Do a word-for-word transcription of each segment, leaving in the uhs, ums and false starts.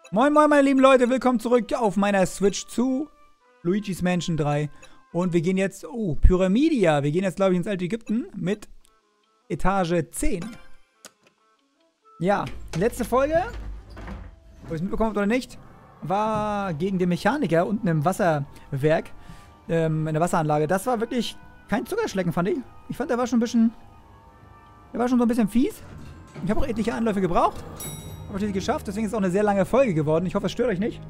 Moin moin meine lieben Leute, willkommen zurück auf meiner Switch zu Luigi's Mansion drei. Und wir gehen jetzt, oh, Pyramidia. Wir gehen jetzt, glaube ich, ins alte Ägypten mit Etage zehn. Ja, die letzte Folge, ob ihr es mitbekommen habt oder nicht, war gegen den Mechaniker unten im Wasserwerk, ähm, in der Wasseranlage. Das war wirklich kein Zuckerschlecken, fand ich. Ich fand, der war schon ein bisschen, der war schon so ein bisschen fies. Ich habe auch etliche Anläufe gebraucht. Aber ich geschafft, deswegen ist es auch eine sehr lange Folge geworden. Ich hoffe, es stört euch nicht.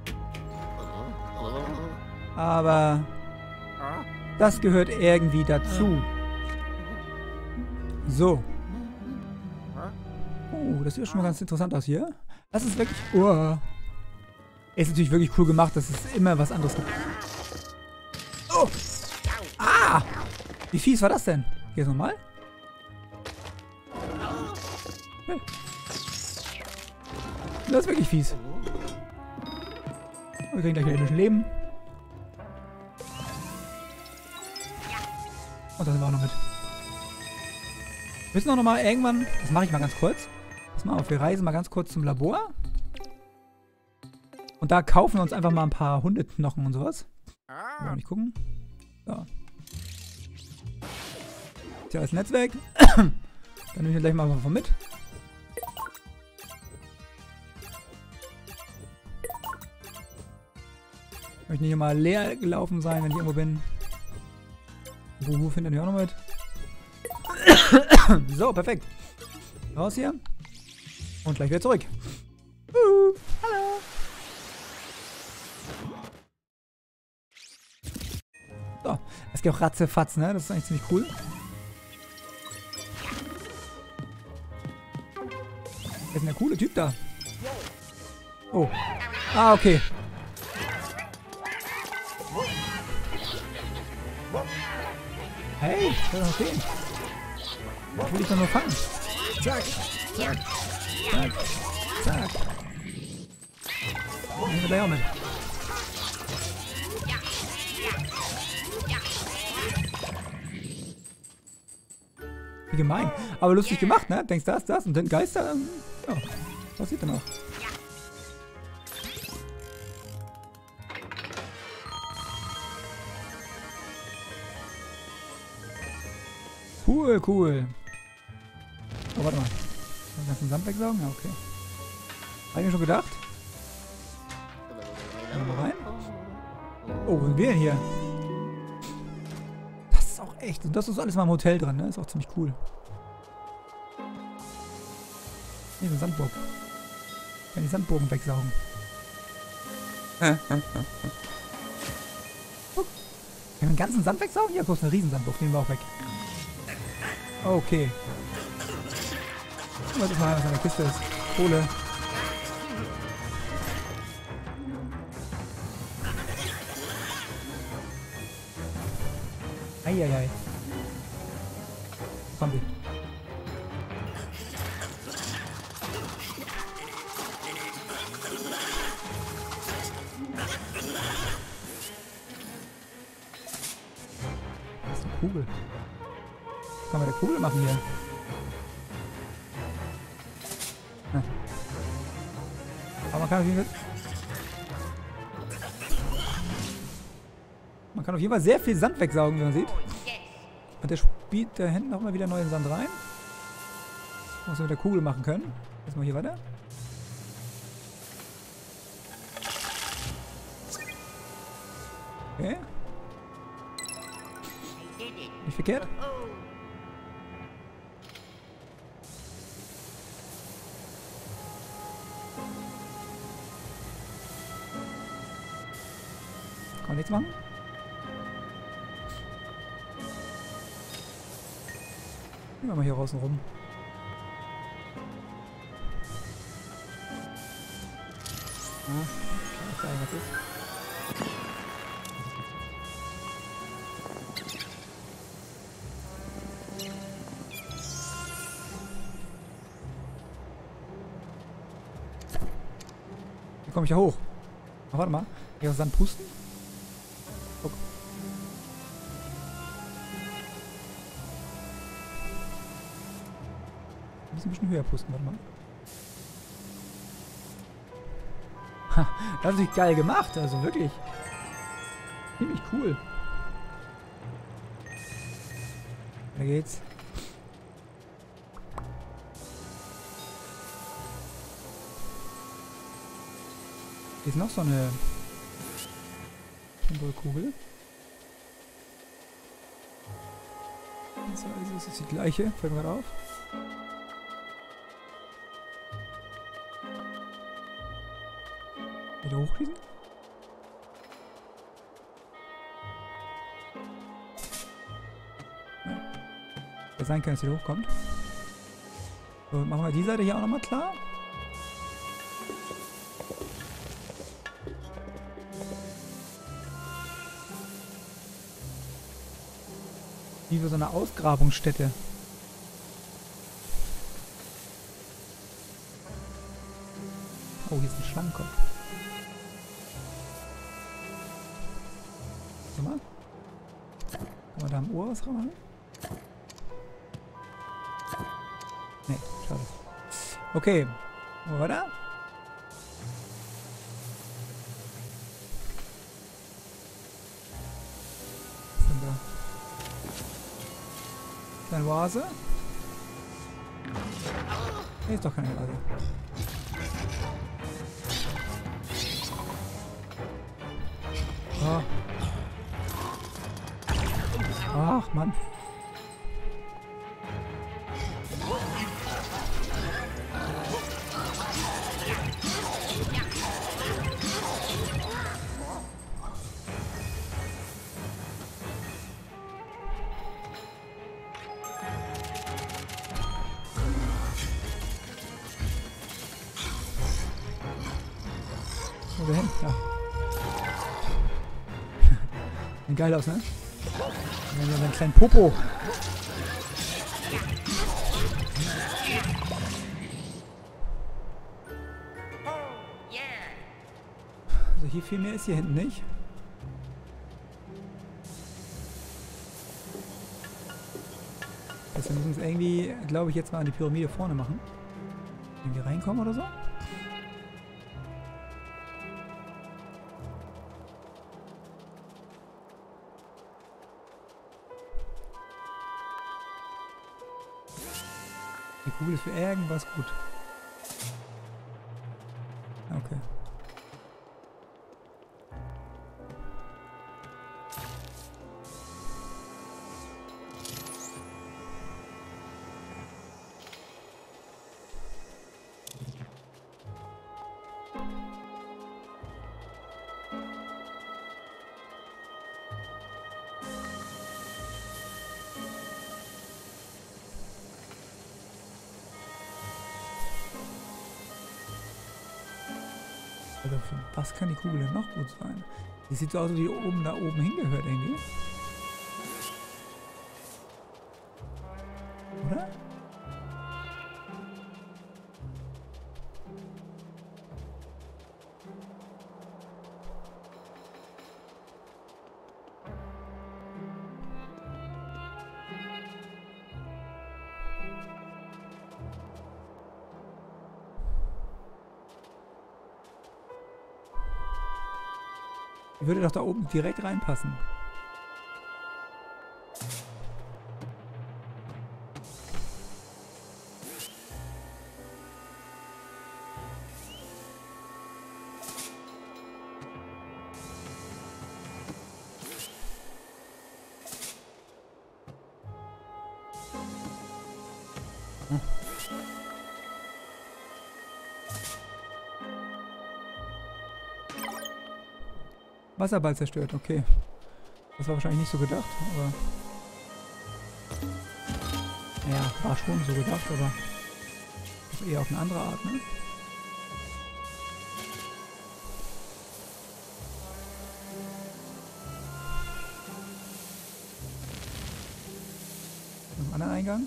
Aber das gehört irgendwie dazu. So. Oh, das sieht schon mal ganz interessant aus hier. Das ist wirklich... Oh. Ist natürlich wirklich cool gemacht, dass es immer was anderes gibt. Oh! Ah! Wie fies war das denn? Hier ist nochmal. Hey. Das ist wirklich fies. Wir kriegen gleich wieder ein bisschen Leben. Und da sind wir auch noch mit. Wir müssen auch noch mal irgendwann... Das mache ich mal ganz kurz. Pass mal auf, wir reisen mal ganz kurz zum Labor. Und da kaufen wir uns einfach mal ein paar Hundeknochen und sowas. Wollen wir nicht gucken. So. Tja, das Netzwerk. Dann nehme ich gleich mal von mit. Ich möchte nicht immer leer gelaufen sein, wenn ich irgendwo bin. Buhu findet ihr auch noch mit. So, perfekt. Raus hier. Und gleich wieder zurück. Uh, hallo. So, es geht auch ratzefatz, ne? Das ist eigentlich ziemlich cool. Wer ist denn der coole Typ da? Oh. Ah, okay. Hey, das ist okay. Ich will dich doch nur fangen. Zack, zack, zack, zack. Nehmen wir gleich auch mit. Wie gemein. Aber lustig gemacht, ne? Denkst das, das und dann Geister. Ja, passiert dann auch. Cool, cool. Oh, warte mal. Den ganzen Sand wegsaugen? Ja, okay. Hab ich mir schon gedacht. Gehen wir mal rein. Oh, wo sind wir denn hier? Das ist auch echt. Und das ist alles mal im Hotel drin, ne? Ist auch ziemlich cool. Hier ist eine Sandburg. Ich kann die Sandburgen wegsaugen. Können wir den ganzen Sand wegsaugen? Ja, kurz eine Riesensandburg. Nehmen wir auch weg. Okay. Was ist mal, was in der Kiste ist? Kohle. Eieiei. Zombie. Das ist eine Kugel. Was kann man mit der Kugel machen hier? Ja. Aber man kann auf jeden Fall... Man kann auf jeden Fall sehr viel Sand wegsaugen, wie man sieht. Und der spielt da hinten nochmal wieder neuen Sand rein. Was wir mit der Kugel machen können. Erstmal hier weiter. Okay. Nicht verkehrt. Kann man nichts machen? Gehen wir mal hier draußen rum. Ja, ich weiß nicht, was ist. Wie komme ich da hoch? Oh, warte mal. Hier aus Sand pusten? Guck. Ein bisschen höher pusten, warte mal. Das ist geil gemacht, also wirklich. Ziemlich cool. Da geht's. Hier ist noch so eine Symbolkugel. Also ist es die gleiche, fällt mir gerade auf. Wieder hochschießen? Ja. Das sein kann, dass sie hochkommt. So, machen wir die Seite hier auch nochmal klar. Wie für so eine Ausgrabungsstätte. Oh, hier ist ein Schlangenkopf. Guck mal. Kann man da am Ohr was machen? Nee, schade. Okay. Wo war da? Was sind da? Kleine Oase? Nee, ist doch keine Oase. Oh. Ach, Mann. Wo dahin? Ja. Sieht geil aus, ne? Wir haben ja einen kleinen Popo. Also hier viel mehr ist hier hinten nicht. Also wir müssen es irgendwie, glaube ich, jetzt mal an die Pyramide vorne machen. Irgendwie reinkommen oder so. Die Kugel ist für irgendwas gut. Okay. Also für was kann die Kugel denn noch gut sein? Die sieht so aus, als ob die oben da oben hingehört irgendwie. Oder? Die würde doch da oben direkt reinpassen. Hm. Wasserball zerstört, okay. Das war wahrscheinlich nicht so gedacht, aber... Ja, war schon so gedacht, aber... eher auf eine andere Art, ne? Noch einen anderen Eingang?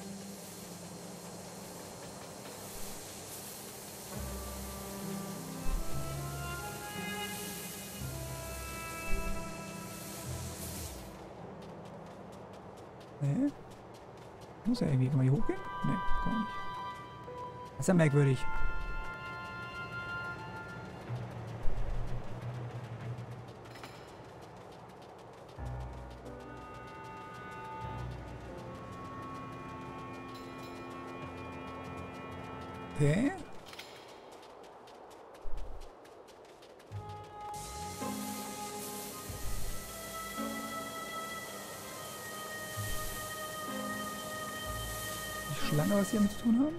Nee. Muss ja irgendwie, kann man hier hochgehen? Nee, kann man nicht. Das ist ja merkwürdig. Okay. Die Schlange, was sie damit zu tun haben?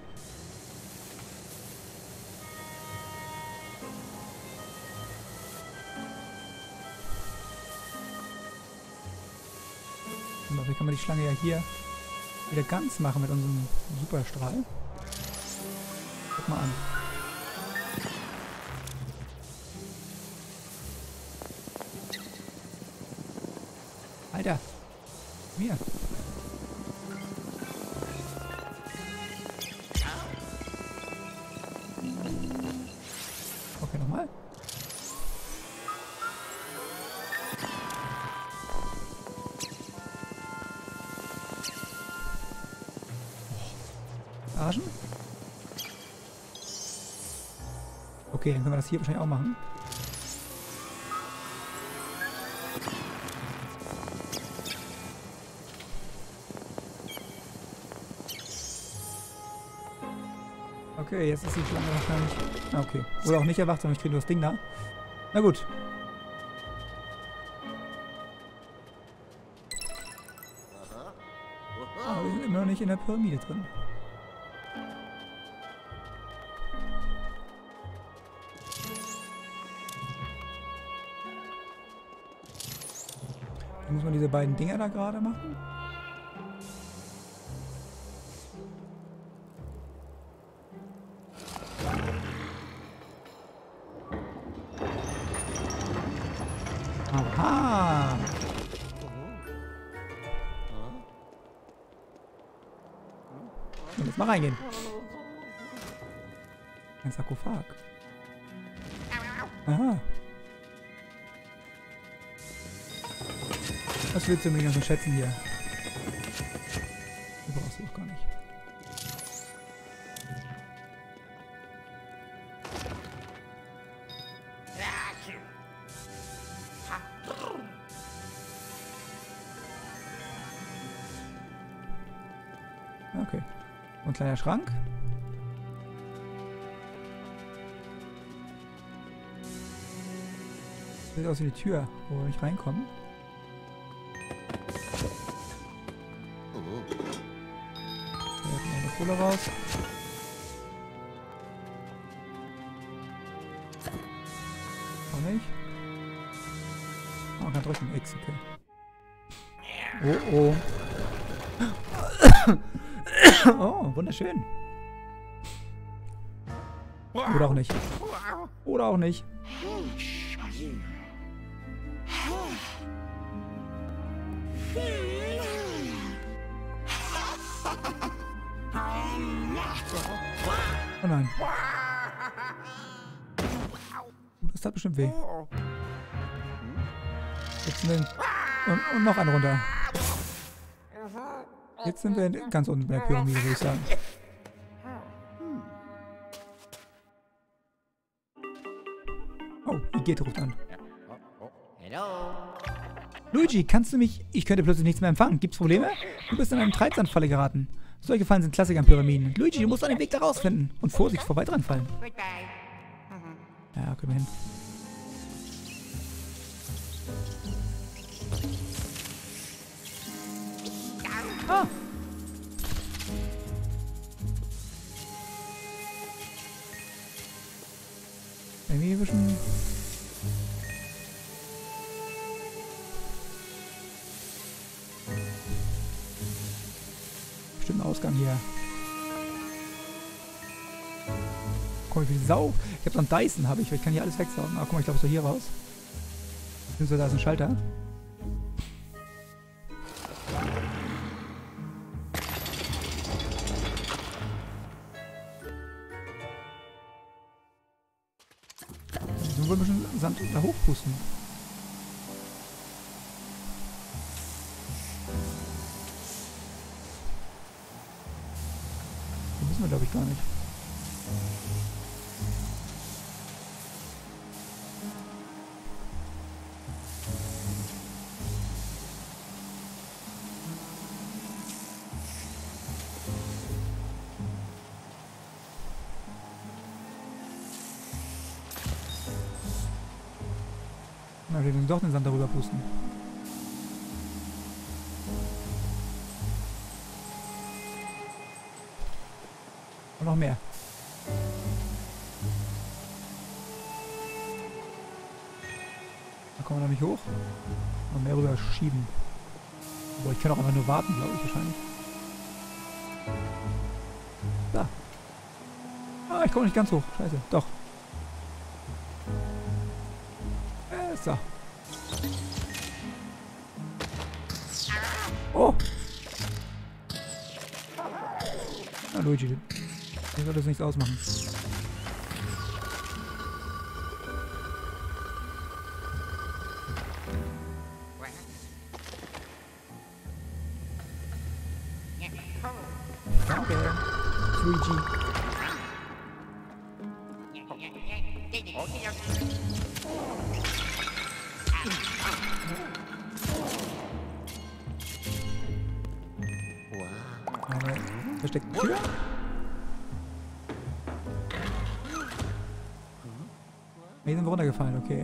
Aber wie kann man die Schlange ja hier wieder ganz machen mit unserem Superstrahl? Guck mal an. Alter! Mir! Okay, nochmal. Arschen? Okay, dann können wir das hier wahrscheinlich auch machen. Okay, jetzt ist die Schlange wahrscheinlich... Ah, okay. Oder auch nicht erwacht, sondern ich kriege nur das Ding da. Na gut. Aber wir sind immer noch nicht in der Pyramide drin. Dann muss man diese beiden Dinger da gerade machen. Aha! Und jetzt mal reingehen. Ein Sarkophag. Aha. Was willst du mir noch so schätzen hier? Du brauchst du doch gar nicht. Okay. Und ein kleiner Schrank. Sieht aus wie die Tür, wo wir nicht reinkommen. Da kommt eine Kohle raus. Auch nicht. Oh, man kann drücken. X, okay. Oh, oh. Oh, wunderschön. Oder auch nicht. Oder auch nicht. Oh nein. Das tat bestimmt weh. Jetzt sind wir... Und, und noch einen runter. Jetzt sind wir ganz unten bei der Pyramide, würde ich sagen. Oh, Igitt ruft an. Luigi, kannst du mich... Ich könnte plötzlich nichts mehr empfangen. Gibt's Probleme? Du bist in eine Treibsandfalle geraten. Solche Fallen sind Klassiker an Pyramiden. Luigi, du musst einen Weg da rausfinden. Und Vorsicht vor weiteren Fallen. Ja, können wir hin. Ah! Irgendwie ein bisschen... Bestimmt ein Ausgang hier. Guck mal, wie viel Sau. Ich hab so einen Dyson, habe ich. Ich kann hier alles wegsaugen. Ah, guck mal, ich glaube, ich soll hier raus. So, da ist ein Schalter. So wollen wir schon Sand da hochpusten. Das müssen wir, glaube ich, gar nicht. Ja, wir müssen doch den Sand darüber pusten. Und noch mehr. Da kommen wir noch nicht hoch. Noch mehr rüber schieben. Aber ich kann auch einfach nur warten, glaube ich, wahrscheinlich. Da. Ah, ich komme nicht ganz hoch. Scheiße. Doch. Äh, so. Oh! Na, Luigi. Ich soll das nichts ausmachen. Danke, Luigi. Eine versteckte Tür. Hier sind wir runtergefallen, okay.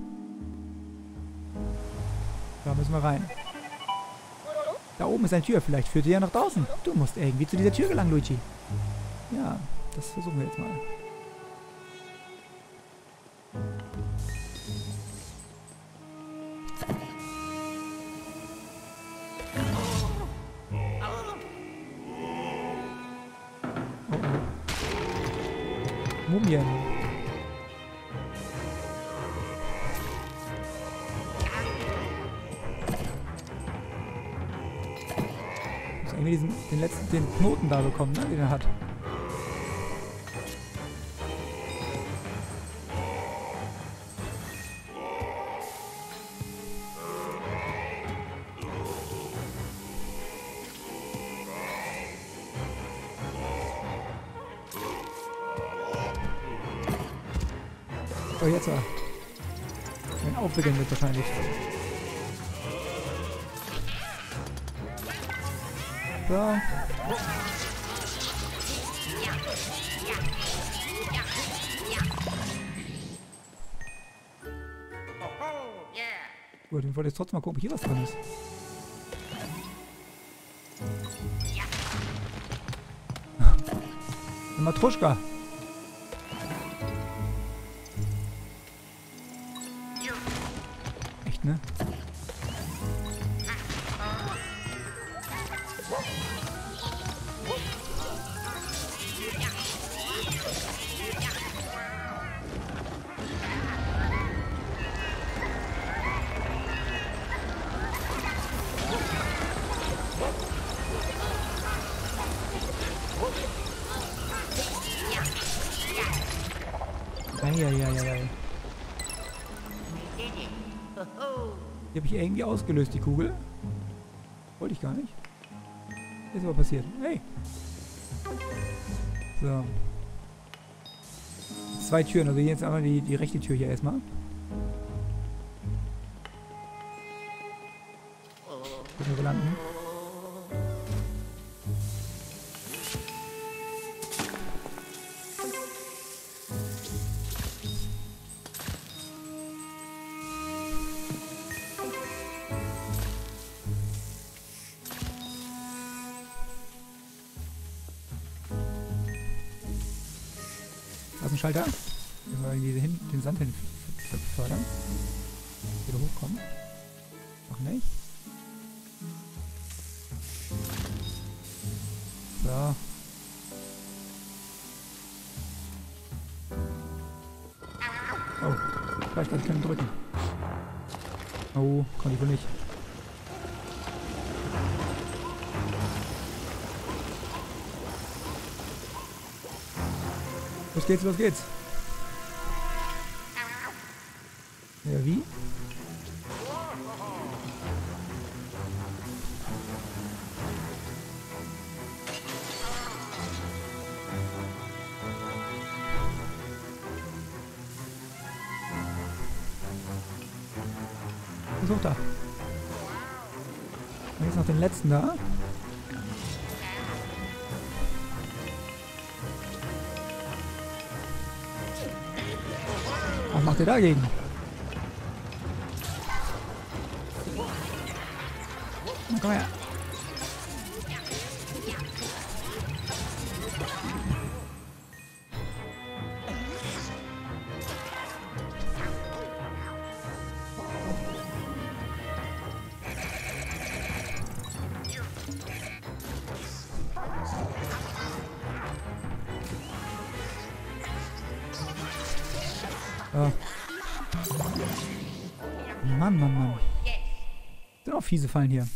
Da müssen wir rein. Da oben ist eine Tür, vielleicht führt die ja nach draußen. Du musst irgendwie zu dieser Tür gelangen, Luigi. Ja, das versuchen wir jetzt mal. Oh oh. Mumien. Irgendwie diesen, den letzten, den Knoten da bekommen, ne, den er hat. Oh, jetzt war. Ein Aufbeginn wird wahrscheinlich. So. Gut, ich wollte jetzt trotzdem mal gucken, ob hier was drin ist. Eine Matruschka. Echt, ne? Eieieiei. Die habe ich irgendwie ausgelöst, die Kugel. Wollte ich gar nicht. Ist aber passiert. Hey! So. Zwei Türen, also jetzt einmal die, die rechte Tür hier erstmal. Gucken, wo wir landen. Da ist ein Schalter. Wenn wir irgendwie hin, den Sand hin fördern. Wieder hochkommen. Noch nicht. So. Oh, vielleicht kann ich keinen drücken. Oh, konnte ich wohl nicht. Los geht's, los geht's. Ja, wie? Versuch da. Und jetzt noch den letzten da. Was macht ihr dagegen? Na, komm her. Oh. Mann, Mann, Mann. Sind auch fiese Fallen hier.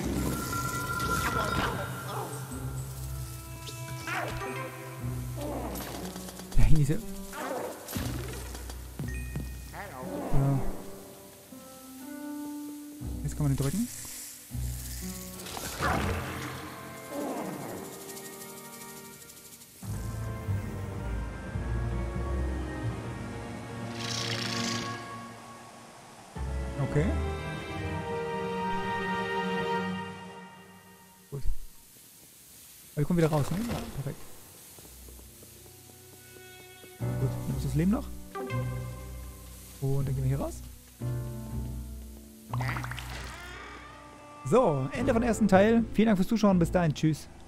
Da hängen diese... So. Jetzt kann man den drücken. Okay. Gut. Wir kommen wieder raus, ne? Ja, perfekt. Gut, dann ist das Leben noch. Und dann gehen wir hier raus. So, Ende von ersten Teil. Vielen Dank fürs Zuschauen. Bis dahin. Tschüss.